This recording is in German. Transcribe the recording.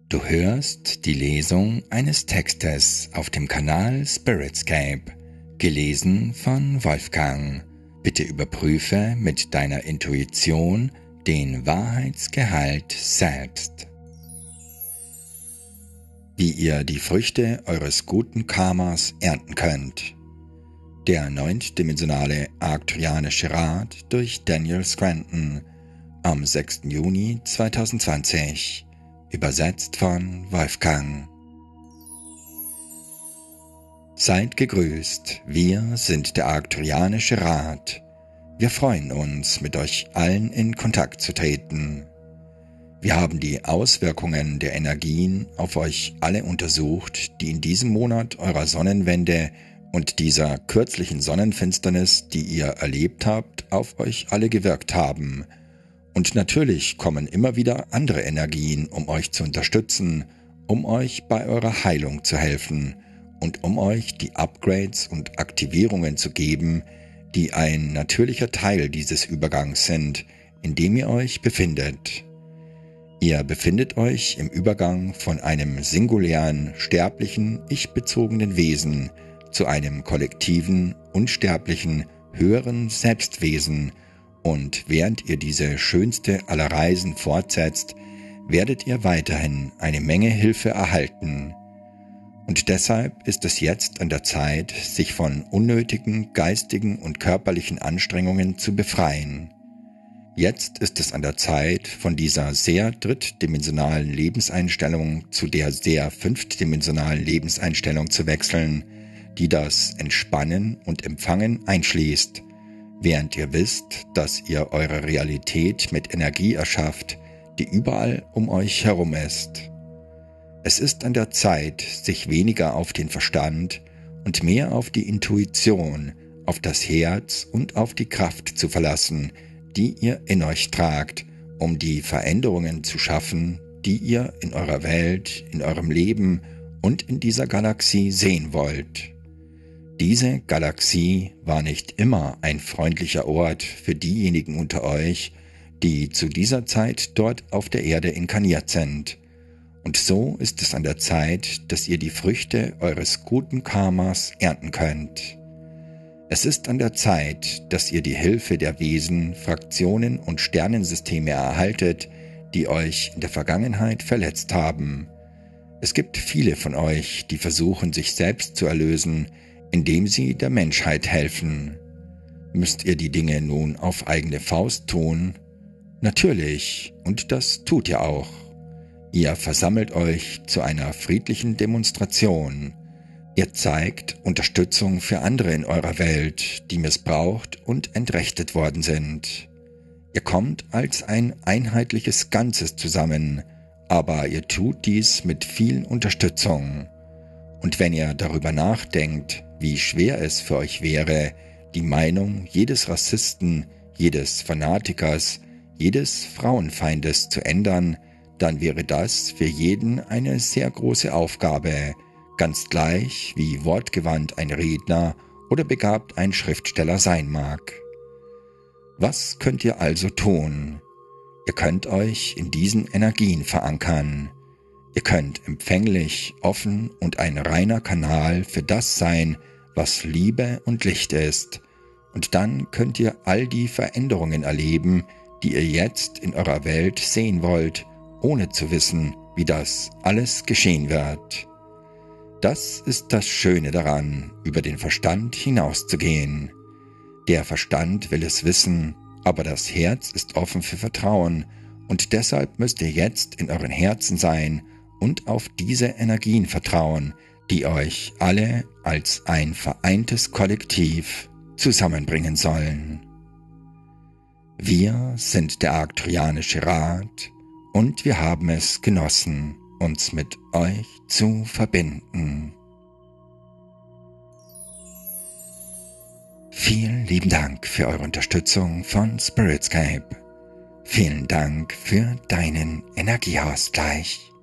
Du hörst die Lesung eines Textes auf dem Kanal Spiritscape, gelesen von Wolfgang. Bitte überprüfe mit deiner Intuition den Wahrheitsgehalt selbst. Wie ihr die Früchte eures guten Karmas ernten könnt. Der 9-dimensionale Arcturianische Rat durch Daniel Scranton am 6. Juni 2020. Übersetzt von Wolfgang. Seid gegrüßt, wir sind der Arcturianische Rat. Wir freuen uns, mit euch allen in Kontakt zu treten. Wir haben die Auswirkungen der Energien auf euch alle untersucht, die in diesem Monat eurer Sonnenwende und dieser kürzlichen Sonnenfinsternis, die ihr erlebt habt, auf euch alle gewirkt haben. Und natürlich kommen immer wieder andere Energien, um euch zu unterstützen, um euch bei eurer Heilung zu helfen und um euch die Upgrades und Aktivierungen zu geben, die ein natürlicher Teil dieses Übergangs sind, in dem ihr euch befindet. Ihr befindet euch im Übergang von einem singulären, sterblichen, ich-bezogenen Wesen zu einem kollektiven, unsterblichen, höheren Selbstwesen. Und während ihr diese schönste aller Reisen fortsetzt, werdet ihr weiterhin eine Menge Hilfe erhalten. Und deshalb ist es jetzt an der Zeit, sich von unnötigen geistigen und körperlichen Anstrengungen zu befreien. Jetzt ist es an der Zeit, von dieser sehr drittdimensionalen Lebenseinstellung zu der sehr fünfdimensionalen Lebenseinstellung zu wechseln, die das Entspannen und Empfangen einschließt, während ihr wisst, dass ihr eure Realität mit Energie erschafft, die überall um euch herum ist. Es ist an der Zeit, sich weniger auf den Verstand und mehr auf die Intuition, auf das Herz und auf die Kraft zu verlassen, die ihr in euch tragt, um die Veränderungen zu schaffen, die ihr in eurer Welt, in eurem Leben und in dieser Galaxie sehen wollt. Diese Galaxie war nicht immer ein freundlicher Ort für diejenigen unter euch, die zu dieser Zeit dort auf der Erde inkarniert sind. Und so ist es an der Zeit, dass ihr die Früchte eures guten Karmas ernten könnt. Es ist an der Zeit, dass ihr die Hilfe der Wesen, Fraktionen und Sternensysteme erhaltet, die euch in der Vergangenheit verletzt haben. Es gibt viele von euch, die versuchen, sich selbst zu erlösen, indem sie der Menschheit helfen. Müsst ihr die Dinge nun auf eigene Faust tun? Natürlich, und das tut ihr auch. Ihr versammelt euch zu einer friedlichen Demonstration. Ihr zeigt Unterstützung für andere in eurer Welt, die missbraucht und entrechtet worden sind. Ihr kommt als ein einheitliches Ganzes zusammen, aber ihr tut dies mit viel Unterstützung. Und wenn ihr darüber nachdenkt, wie schwer es für euch wäre, die Meinung jedes Rassisten, jedes Fanatikers, jedes Frauenfeindes zu ändern, dann wäre das für jeden eine sehr große Aufgabe, ganz gleich wie wortgewandt ein Redner oder begabt ein Schriftsteller sein mag. Was könnt ihr also tun? Ihr könnt euch in diesen Energien verankern. Ihr könnt empfänglich, offen und ein reiner Kanal für das sein, was Liebe und Licht ist. Und dann könnt ihr all die Veränderungen erleben, die ihr jetzt in eurer Welt sehen wollt, ohne zu wissen, wie das alles geschehen wird. Das ist das Schöne daran, über den Verstand hinauszugehen. Der Verstand will es wissen, aber das Herz ist offen für Vertrauen und deshalb müsst ihr jetzt in euren Herzen sein und auf diese Energien vertrauen, die euch alle als ein vereintes Kollektiv zusammenbringen sollen. Wir sind der Arcturianische Rat und wir haben es genossen, uns mit euch zu verbinden. Vielen lieben Dank für eure Unterstützung von Spiritscape. Vielen Dank für deinen Energieausgleich.